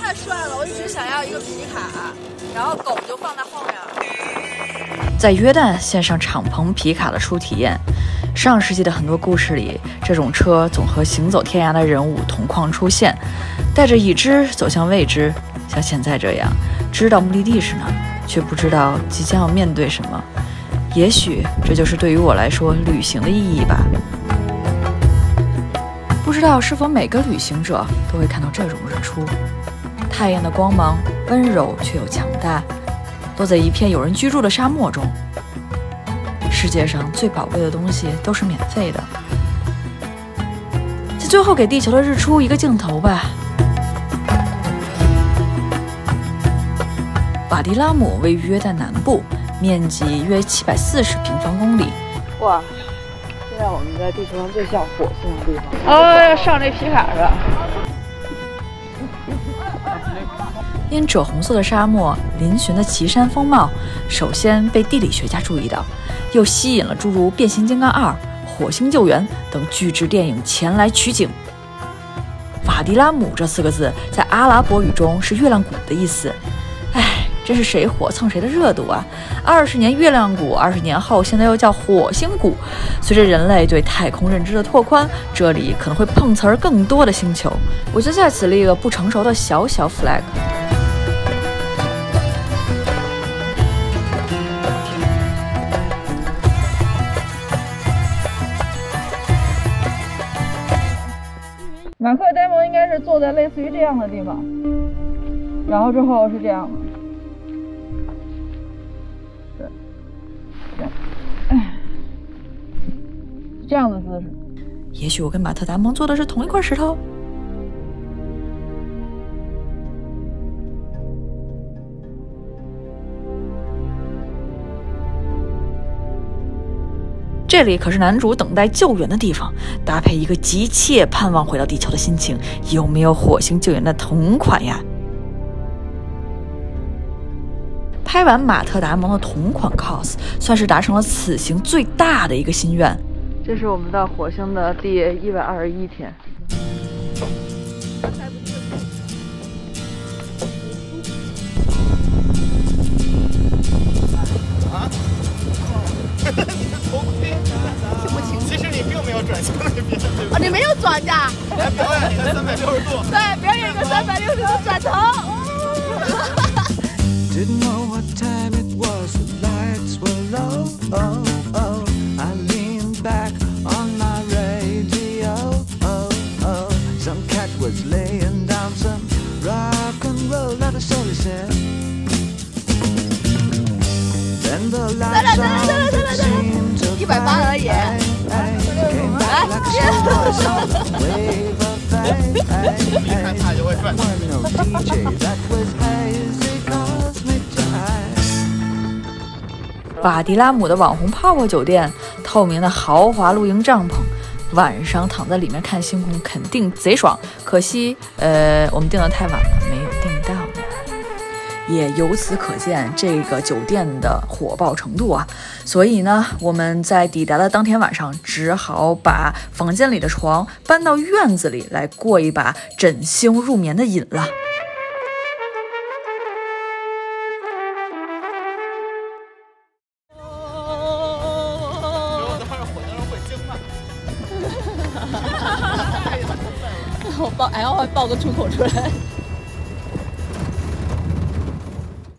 太帅了，我一直想要一个皮卡，然后狗就放在后面。在约旦线上敞篷皮卡的初体验。上世纪的很多故事里，这种车总和行走天涯的人物同框出现，带着已知走向未知，像现在这样，知道目的地是哪，却不知道即将要面对什么。也许这就是对于我来说旅行的意义吧。不知道是否每个旅行者都会看到这种日出，太阳的光芒温柔却又强大，落在一片有人居住的沙漠中。世界上最宝贵的东西都是免费的，在最后给地球的日出一个镜头吧。瓦迪拉姆位于约旦南部，面积约740平方公里。 哇，现在我们在地球上最像火星的地方。 要上这皮卡是吧？因赭红色的沙漠、嶙峋的奇山风貌，首先被地理学家注意到，又吸引了诸如《变形金刚2》《火星救援》等巨制电影前来取景。瓦迪拉姆这4个字在阿拉伯语中是月亮谷的意思。哎，真是谁火蹭谁的热度啊！20年月亮谷，20年后现在又叫火星谷。随着人类对太空认知的拓宽，这里可能会碰瓷儿更多的星球。我就在此立个不成熟的小 flag。 马克呆萌应该是坐在类似于这样的地方，然后之后是这样的，对，这样的姿势。 也许我跟马特达蒙坐的是同一块石头。这里可是男主等待救援的地方，搭配一个急切盼望回到地球的心情，有没有火星救援的同款呀？拍完马特达蒙的同款 cos， 算是达成了此行最大的一个心愿。 这是我们到火星的第121天。 啊？头盔听不清。其实你并没有转向那边，对吧？ 哦，你没有转的。 来表演你的360度。 对，表演一个360度转头。 Didn't know what time it was, the lights were low. Oh, oh, I leaned back on my radio. Oh, oh, some cat was laying down some rock and roll that a soul said. Then the lights out seemed to fade. Came back like a slow voice on a wave of fate. One no DJ that was hazy cosmic jive. 瓦迪拉姆的网红泡泡酒店，透明的豪华露营帐篷，晚上躺在里面看星空肯定贼爽。可惜，我们订得太晚了，没有订到呢。也由此可见这个酒店的火爆程度啊！所以呢，我们在抵达的当天晚上，只好把房间里的床搬到院子里来过一把枕星入眠的瘾了。 我爆个出口出来。